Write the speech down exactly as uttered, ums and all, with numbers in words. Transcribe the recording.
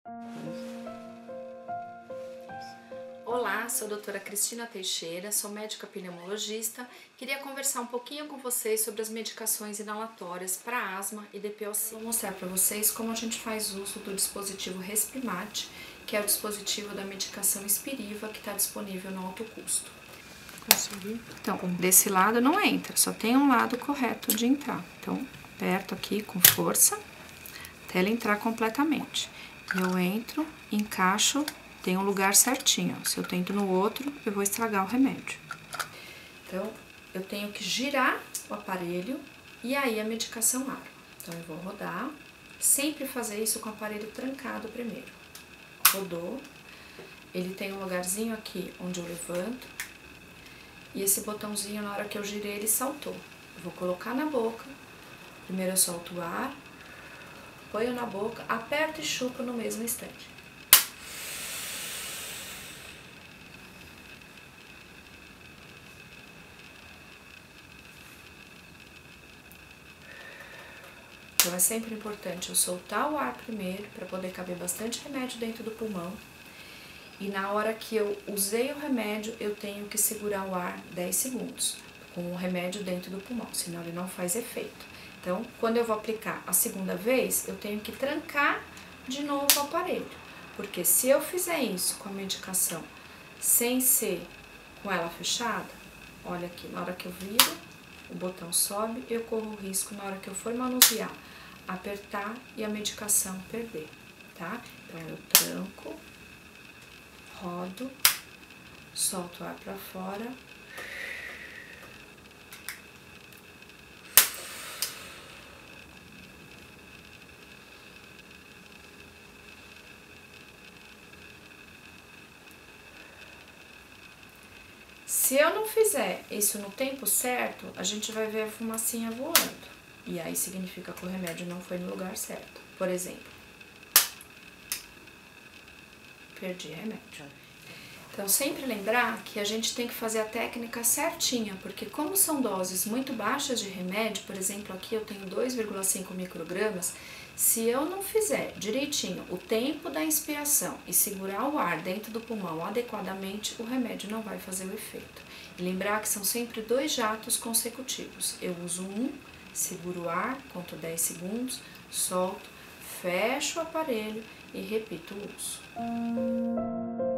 Olá, sou a doutora Cristina Teixeira, sou médica pneumologista. Queria conversar um pouquinho com vocês sobre as medicações inalatórias para asma e D P O C. Vou mostrar para vocês como a gente faz uso do dispositivo Respimat, que é o dispositivo da medicação Spiriva, que está disponível no alto custo. Consegui. Então, desse lado não entra, só tem um lado correto de entrar. Então, aperto aqui com força, até ele entrar completamente. Eu entro, encaixo, tem um lugar certinho. Se eu tento no outro, eu vou estragar o remédio. Então, eu tenho que girar o aparelho e aí a medicação arma. Então, eu vou rodar, sempre fazer isso com o aparelho trancado primeiro. Rodou, ele tem um lugarzinho aqui onde eu levanto e esse botãozinho, na hora que eu girei, ele saltou. Eu vou colocar na boca, primeiro eu solto o ar, ponho na boca, aperto e chupo no mesmo instante. Então, é sempre importante eu soltar o ar primeiro, para poder caber bastante remédio dentro do pulmão. E na hora que eu usei o remédio, eu tenho que segurar o ar dez segundos, com o remédio dentro do pulmão, senão ele não faz efeito. Então, quando eu vou aplicar a segunda vez, eu tenho que trancar de novo o aparelho. Porque se eu fizer isso com a medicação sem ser com ela fechada, olha aqui, na hora que eu viro, o botão sobe, eu corro o risco, na hora que eu for manusear, apertar e a medicação perder, tá? Então, eu tranco, rodo, solto o ar pra fora. Se eu não fizer isso no tempo certo, a gente vai ver a fumacinha voando. E aí significa que o remédio não foi no lugar certo. Por exemplo, perdi remédio. Então, sempre lembrar que a gente tem que fazer a técnica certinha, porque como são doses muito baixas de remédio, por exemplo, aqui eu tenho dois vírgula cinco microgramas, se eu não fizer direitinho o tempo da inspiração e segurar o ar dentro do pulmão adequadamente, o remédio não vai fazer o efeito. E lembrar que são sempre dois jatos consecutivos. Eu uso um, seguro o ar, conto dez segundos, solto, fecho o aparelho e repito o uso.